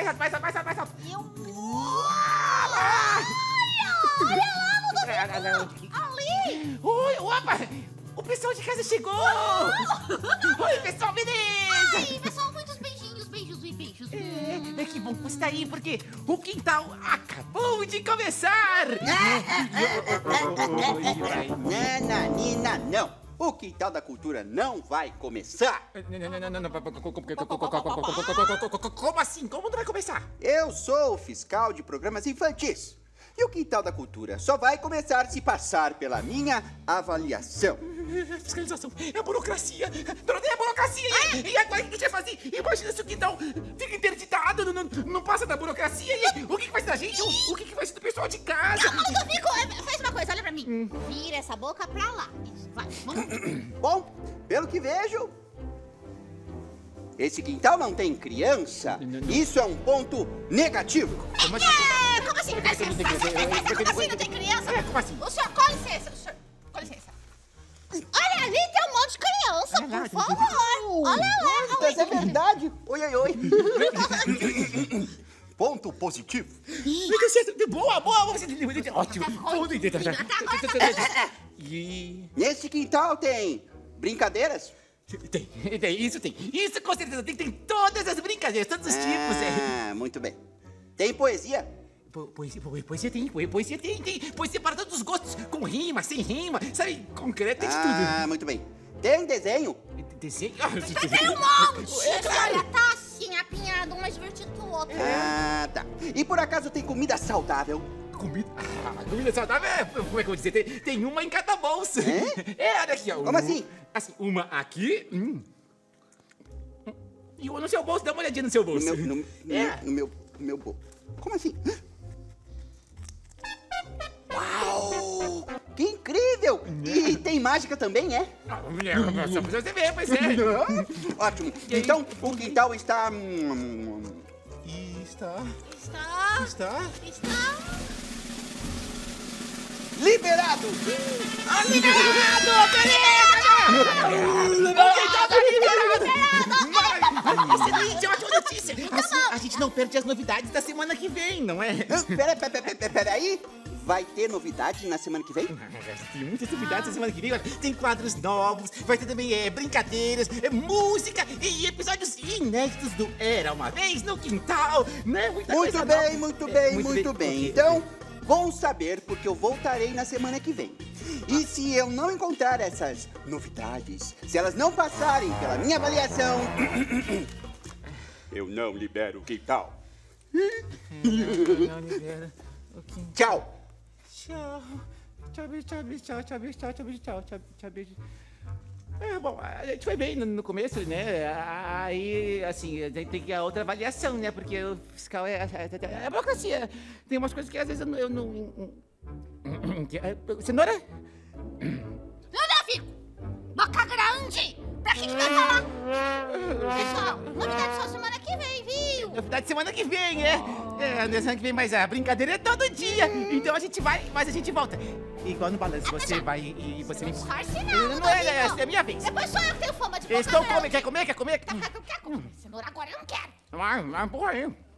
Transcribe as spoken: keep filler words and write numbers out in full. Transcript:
alto, mais alto, mais alto, mais alto. Eu... Olha! Olha lá no Domingo! Ali! Oi, opa! O pessoal de casa chegou! Oi, pessoal, beleza? Ai, pessoal, muitos beijinhos, beijos e beijos. É, é que bom que você tá aí, porque o quintal acabou de começar! Nananina, não! O Quintal da Cultura não vai começar! Não, não, não, não, não. Como assim? Como não vai começar? Eu sou o fiscal de programas infantis. E o Quintal da Cultura só vai começar se passar pela minha avaliação. Fiscalização, é burocracia. Dona Ney, é burocracia. E, e agora o que a gente vai fazer? Imagina se o quintal fica interditado, não, não, não passa da burocracia. E o que, que vai ser da gente? O, o que, que vai ser do pessoal de casa? Não, Ludovico, faz uma coisa, olha pra mim. Hum. Vira essa boca pra lá. Isso, vai, vamos. Bom, pelo que vejo, esse quintal não tem criança. Não, não. Isso é um ponto negativo. Como assim? É, como assim? Como assim não tem criança? É, como assim? O senhor, com licença, o senhor, com licença. Olha ali, tem um monte de criança, olha lá, por favor. Olha lá. Mas é verdade. Oi, oi, oi. Ponto positivo. Boa, boa, boa. Ótimo. E nesse quintal tem brincadeiras? Tem, tem, isso tem. Isso com certeza tem, tem todas as brincadeiras, todos os ah, tipos. Ah, muito bem. Tem poesia? Po poesia, po poesia tem, po poesia tem, tem. Poesia para todos os gostos, com rima, sem rima, sabe, concreto, tem de tudo. Ah, muito bem. Tem desenho? Desenho? Tem um monte! É, claro. Olha, tá assim, apinhado, um mais divertido que o outro. Ah, tá. E por acaso tem comida saudável? Comida? Ah, comida saudável? É, como é que eu vou dizer? Tem, tem uma em cada bolsa. É? É, olha aqui, ó. Como assim? Assim, uma aqui. Hum. E uma no seu bolso, dá uma olhadinha no seu bolso. No meu, no, é. no, no meu, no meu bolso. Como assim? Uau! Que incrível! E tem mágica também, é? Ah, só pra você ver, pois é. Ótimo. Então, o quintal está... Está... Está... Está... Está... Liberado! Ah, liberado! Beleza! O quintal tá liberado! Excelente, ótima notícia! Assim, a gente não perde as novidades da semana que vem, não é? Pera, pera, pera, pera aí. Vai ter novidade na semana que vem? Tem muitas novidades na semana que vem. Tem quadros novos, vai ter também é, brincadeiras, é, música e episódios inéditos do Era Uma Vez no Quintal, né? Muita muito coisa bem, nova. muito É, bem, muito muito bem. bem. Okay. Então, bom saber, porque eu voltarei na semana que vem. E se eu não encontrar essas novidades, se elas não passarem pela minha avaliação, eu não libero o quintal. Não libera o quintal. Tchau. Tchau. Tchau, beijo, tchau, beijo, tchau, tchau, beijo, tchau, tchau, beijo, tchau, tchau, tchau, beijo. É, bom, a gente foi bem no, no começo, né? Aí, assim, tem que a outra avaliação, né? Porque o fiscal é, é, é, é burocracia. Tem umas coisas que às vezes eu não... Eu não... Cenoura? Ludovico! Boca grande! Pra que que vai falar? Pessoal, novidade só semana que vem, viu? Novidade semana que vem, é? É, na semana que vem, mas a brincadeira é todo dia. Então a gente vai, mas a gente volta. Igual no balanço, você vai e você me... Disfarce não, Não é, é, Ludovico. é a minha vez. Depois sou eu que tenho fama de boca Estou grande. comendo, quer comer, quer comer? Tá, quer comer? Cenoura agora eu não quero. Ah, ah, porra aí.